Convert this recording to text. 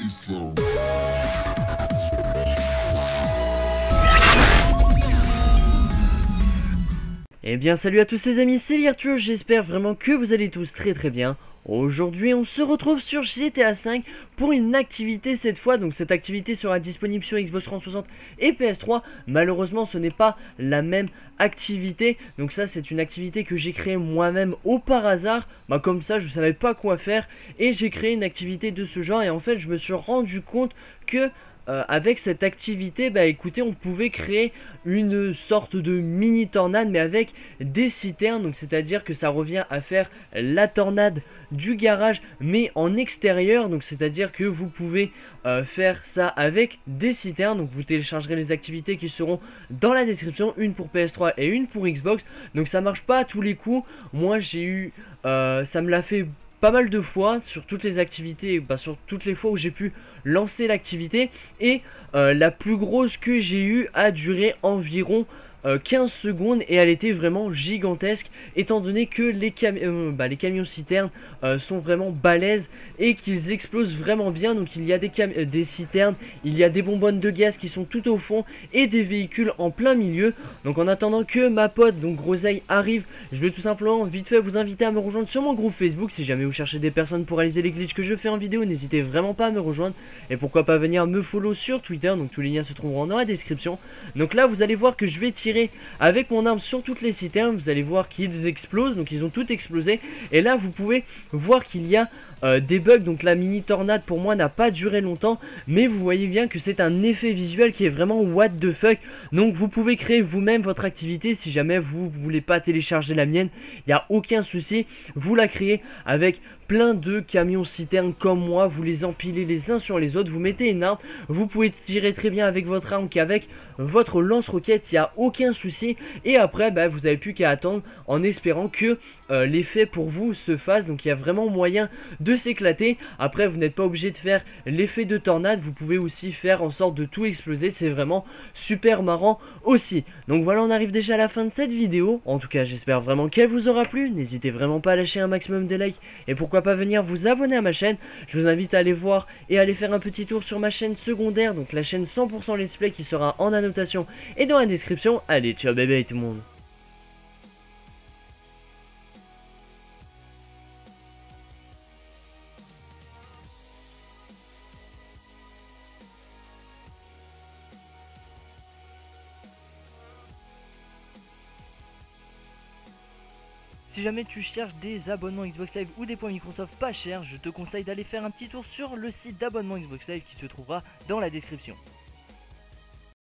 slow. Eh bien salut à tous les amis, c'est Virtuo, j'espère vraiment que vous allez tous très bien. Aujourd'hui on se retrouve sur GTA V pour une activité cette fois, donc cette activité sera disponible sur Xbox 360 et PS3. Malheureusement ce n'est pas la même activité, donc ça c'est une activité que j'ai créée moi-même au par hasard. Comme ça je savais pas quoi faire et j'ai créé une activité de ce genre et en fait je me suis rendu compte que avec cette activité, écoutez, on pouvait créer une sorte de mini tornade mais avec des citernes, donc c'est à dire que ça revient à faire la tornade du garage mais en extérieur, donc c'est à dire que vous pouvez faire ça avec des citernes. Donc vous téléchargerez les activités qui seront dans la description, une pour PS3 et une pour Xbox. Donc ça marche pas à tous les coups, moi j'ai eu ça me l'a fait pas mal de fois sur toutes les activités, sur toutes les fois où j'ai pu lancer l'activité, et la plus grosse que j'ai eue a duré environ 15 secondes et elle était vraiment gigantesque étant donné que les camions citernes sont vraiment balèzes et qu'ils explosent vraiment bien. Donc il y a des citernes, il y a des bonbonnes de gaz qui sont tout au fond et des véhicules en plein milieu. Donc en attendant que ma pote donc Groseille arrive, je vais tout simplement vite fait vous inviter à me rejoindre sur mon groupe Facebook. Si jamais vous cherchez des personnes pour réaliser les glitches que je fais en vidéo, n'hésitez vraiment pas à me rejoindre et pourquoi pas venir me follow sur Twitter, donc tous les liens se trouveront dans la description. Donc là vous allez voir que je vais tirer avec mon arme sur toutes les citernes, vous allez voir qu'ils explosent, donc ils ont toutes explosé. Et là vous pouvez voir qu'il y a des bugs, donc la mini tornade pour moi n'a pas duré longtemps, mais vous voyez bien que c'est un effet visuel qui est vraiment what the fuck. Donc vous pouvez créer vous-même votre activité si jamais vous voulez pas télécharger la mienne, il n'y a aucun souci, vous la créez avec plein de camions citernes comme moi, vous les empilez les uns sur les autres, vous mettez une arme, vous pouvez tirer très bien avec votre arme qu'avec votre lance-roquette, il n'y a aucun souci. Et après vous n'avez plus qu'à attendre en espérant que l'effet pour vous se fasse. Donc il y a vraiment moyen de s'éclater. Après vous n'êtes pas obligé de faire l'effet de tornade, vous pouvez aussi faire en sorte de tout exploser, c'est vraiment super marrant aussi. Donc voilà, on arrive déjà à la fin de cette vidéo. En tout cas j'espère vraiment qu'elle vous aura plu, n'hésitez vraiment pas à lâcher un maximum de likes et pourquoi pas venir vous abonner à ma chaîne. Je vous invite à aller voir et aller faire un petit tour sur ma chaîne secondaire, donc la chaîne 100% Let's Play qui sera en annotation et dans la description. Allez, ciao bébé tout le monde. Si jamais tu cherches des abonnements Xbox Live ou des points Microsoft pas chers, je te conseille d'aller faire un petit tour sur le site d'abonnement Xbox Live qui se trouvera dans la description.